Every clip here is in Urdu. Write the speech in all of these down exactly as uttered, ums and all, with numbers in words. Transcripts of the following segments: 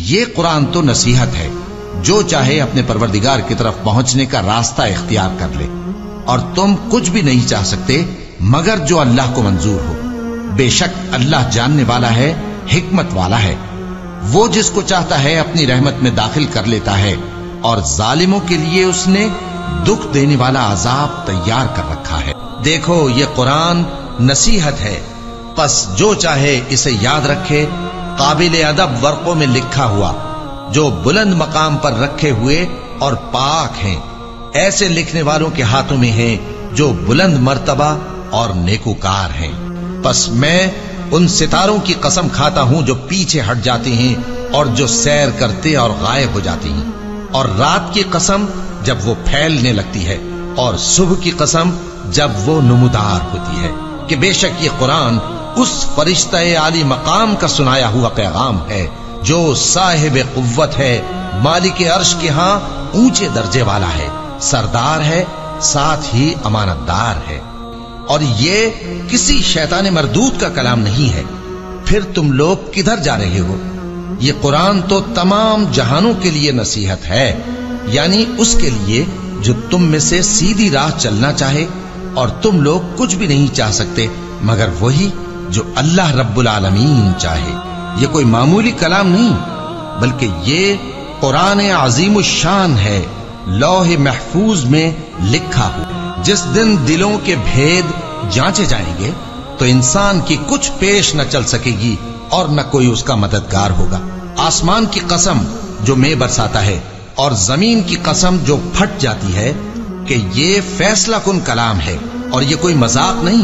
یہ قرآن تو نصیحت ہے، جو چاہے اپنے پروردگار کی طرف پہنچنے کا راستہ اختیار کر لے، اور تم کچھ بھی نہیں چاہ سکتے مگر جو اللہ کو منظور ہو۔ بے شک اللہ جاننے والا ہے، حکمت والا ہے۔ وہ جس کو چاہتا ہے اپنی رحمت میں داخل کر لیتا ہے، اور ظالموں کے لیے اس نے دکھ دینے والا عذاب تیار کر رکھا ہے۔ دیکھو یہ قرآن نصیحت ہے، پس جو چاہے اسے یاد رکھے، قابل ادب ورقوں میں لکھا ہوا، جو بلند مقام پر رکھے ہوئے اور پاک ہیں، ایسے لکھنے والوں کے ہاتھوں میں ہیں جو بلند مرتبہ اور نیکوکار ہیں۔ پس میں ان ستاروں کی قسم کھاتا ہوں جو پیچھے ہٹ جاتے ہیں اور جو سیر کرتے اور غائب ہو جاتے ہیں، اور رات کی قسم جب وہ پھیلنے لگتی ہے، اور صبح کی قسم جب وہ نمودار ہوتی ہے، کہ بے شک یہ قرآن اس فرشتہ عالی مقام کا سنایا ہوا پیغام ہے جو صاحب قوت ہے، مالک عرش کے ہاں اونچے درجے والا ہے، سردار ہے، ساتھ ہی امانت دار ہے۔ اور یہ کسی شیطان مردود کا کلام نہیں ہے۔ پھر تم لوگ کدھر جا رہے ہو؟ یہ قرآن تو تمام جہانوں کے لیے نصیحت ہے، یعنی اس کے لیے جو تم میں سے سیدھی راہ چلنا چاہے، اور تم لوگ کچھ بھی نہیں چاہ سکتے مگر وہی جو اللہ رب العالمین چاہے۔ یہ کوئی معمولی کلام نہیں، بلکہ یہ قرآن عظیم الشان ہے، لوح محفوظ میں لکھا ہوا۔ جس دن دلوں کے بھید جانچے جائیں گے تو انسان کی کچھ پیش نہ چل سکے گی اور نہ کوئی اس کا مددگار ہوگا۔ آسمان کی قسم جو میں برساتا ہے، اور زمین کی قسم جو پھٹ جاتی ہے، کہ یہ فیصلہ کن کلام ہے اور یہ کوئی مذاق نہیں۔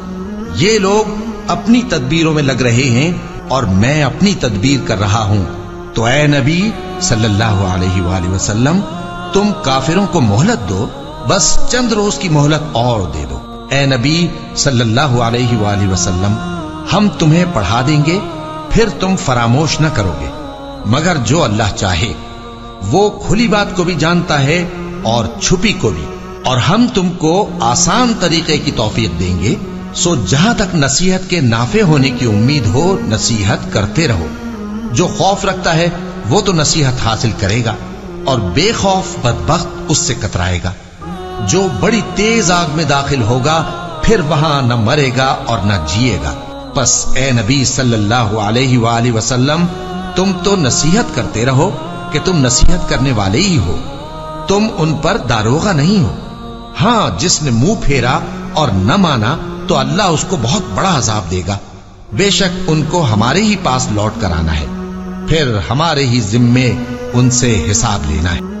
یہ لوگ اپنی تدبیروں میں لگ رہے ہیں اور میں اپنی تدبیر کر رہا ہوں، تو اے نبی صلی اللہ علیہ وآلہ وسلم تم کافروں کو مہلت دو، بس چند روز کی مہلت اور دے دو۔ اے نبی صلی اللہ علیہ وآلہ وسلم ہم تمہیں پڑھا دیں گے، پھر تم فراموش نہ کرو گے، مگر جو اللہ چاہے۔ وہ کھلی بات کو بھی جانتا ہے اور چھپی کو بھی، اور ہم تم کو آسان طریقے کی توفیق دیں گے، سو جہاں تک نصیحت کے نافع ہونے کی امید ہو نصیحت کرتے رہو۔ جو خوف رکھتا ہے وہ تو نصیحت حاصل کرے گا، اور بے خوف بدبخت اس سے کترائے گا۔ جو بڑی تیز آگ میں داخل ہوگا پھر وہاں نہ مرے گا اور نہ جیے گا۔ پس اے نبی صلی اللہ علیہ وآلہ وسلم تم تو نصیحت کرتے رہو کہ تم نصیحت کرنے والے ہی ہو، تم ان پر داروغہ نہیں ہو۔ ہاں جس نے منہ پھیرا اور نہ مانا تو اللہ اس کو بہت بڑا عذاب دے گا۔ بے شک ان کو ہمارے ہی پاس لوٹ کر آنا ہے، پھر ہمارے ہی ذمے ان سے حساب لینا ہے۔